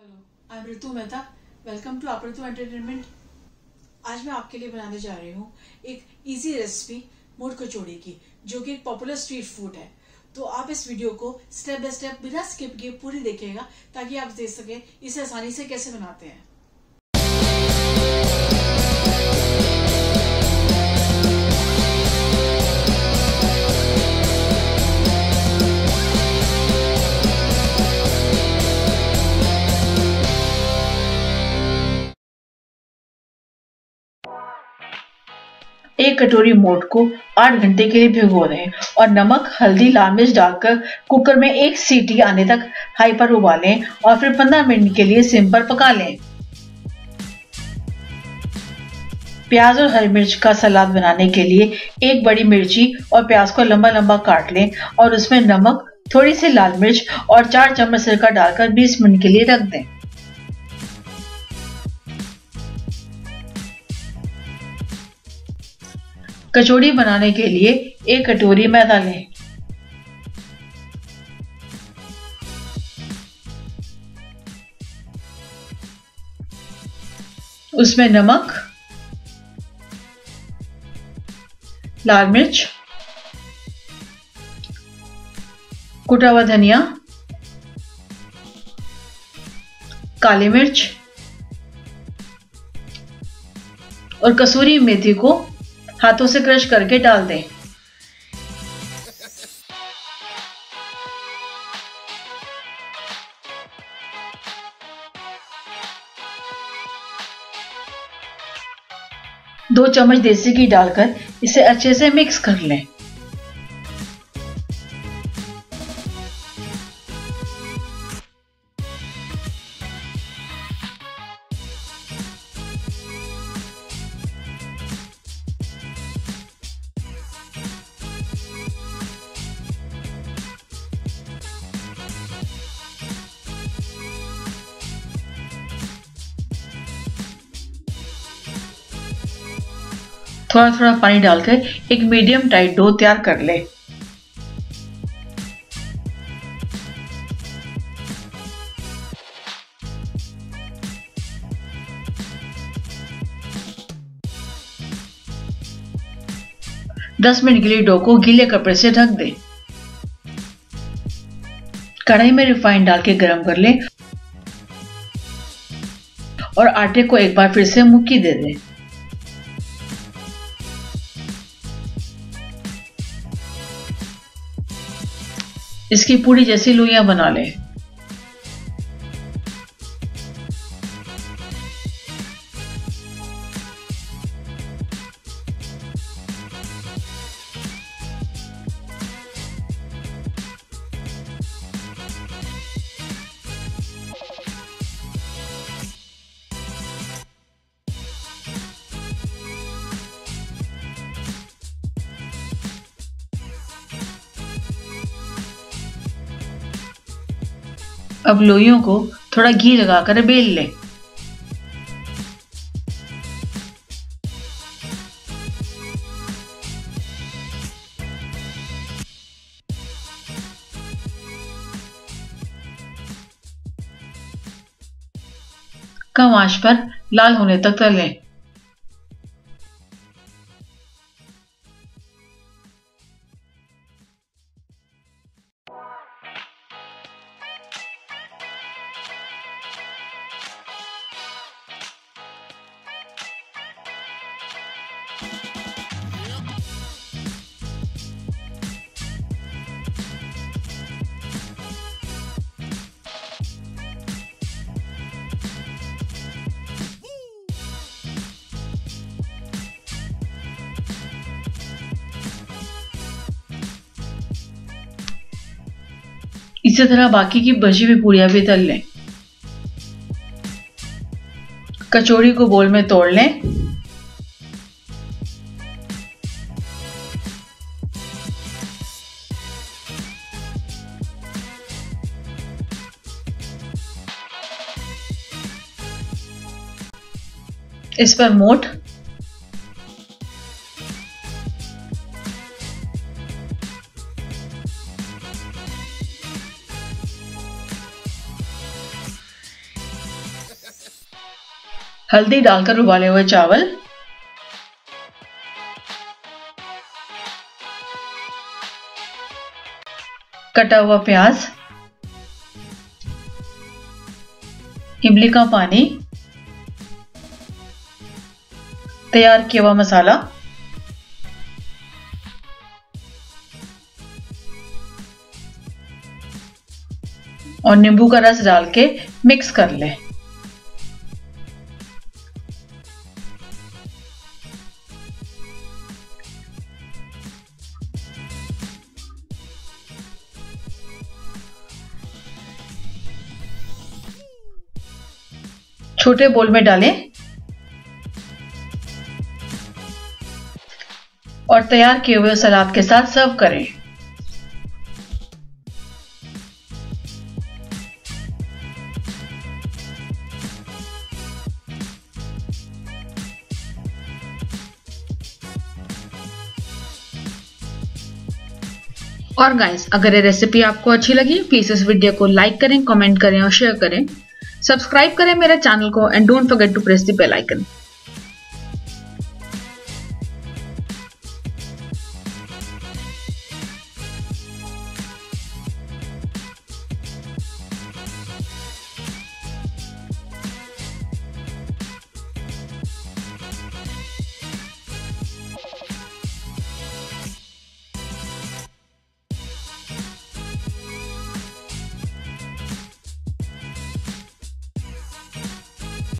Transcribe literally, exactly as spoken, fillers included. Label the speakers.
Speaker 1: Hello, I am Ritu Mehta. Welcome to आप Ritu entertainment. आज मैं आपके लिए बनाने जा रही हूँ एक इजी रेसिपी मोठ कचौड़ी की, जो कि एक पॉपुलर स्ट्रीट फूड है। तो आप इस वीडियो को स्टेप बाय स्टेप बिना स्किप किए पूरी देखिएगा, ताकि आप देख सकें इसे आसानी से कैसे बनाते हैं।
Speaker 2: एक कटोरी मोठ को आठ घंटे के लिए भिगो दें और नमक, हल्दी, लाल मिर्च डालकर कुकर में एक सीटी आने तक हाई पर उबालें और फिर पंद्रह मिनट के लिए सिम पर पका लें। प्याज और हरी मिर्च का सलाद बनाने के लिए एक बड़ी मिर्ची और प्याज को लंबा लंबा काट लें और उसमें नमक, थोड़ी सी लाल मिर्च और चार चम्मच सिरका डालकर बीस मिनट के लिए रख दें। कचौड़ी बनाने के लिए एक कटोरी मैदा लें। उसमें नमक, लाल मिर्च, कुटा हुआ धनिया, काली मिर्च और कसूरी मेथी को हाथों से क्रश करके डाल दें। दो चम्मच देसी घी डालकर इसे अच्छे से मिक्स कर लें। थोड़ा थोड़ा पानी डालकर एक मीडियम टाइट डो तैयार कर लें। दस मिनट के लिए डो को गीले कपड़े से ढक दें। कढ़ाई में रिफाइंड डाल के गरम कर लें और आटे को एक बार फिर से मुक्की दे दें। इसकी पूरी जैसी लोइयां बना लें। अब लोइयों को थोड़ा घी लगाकर बेल लें। कम आंच पर लाल होने तक तलें। इसी तरह बाकी की बची हुई पूड़ियां भी तल लें। कचौड़ी को बोल में तोड़ लें। इस पर मोठ, हल्दी डालकर उबाले हुए चावल, कटा हुआ प्याज, इमली का पानी, तैयार किया हुआ मसाला, और नींबू का रस डाल के मिक्स कर लें। छोटे बोल में डालें और तैयार किए हुए सलाद के साथ सर्व करें। और गाइस, अगर ये रेसिपी आपको अच्छी लगी प्लीज इस वीडियो को लाइक करें, कमेंट करें और शेयर करें। सब्सक्राइब करें मेरे चैनल को and don't forget to press the bell icon.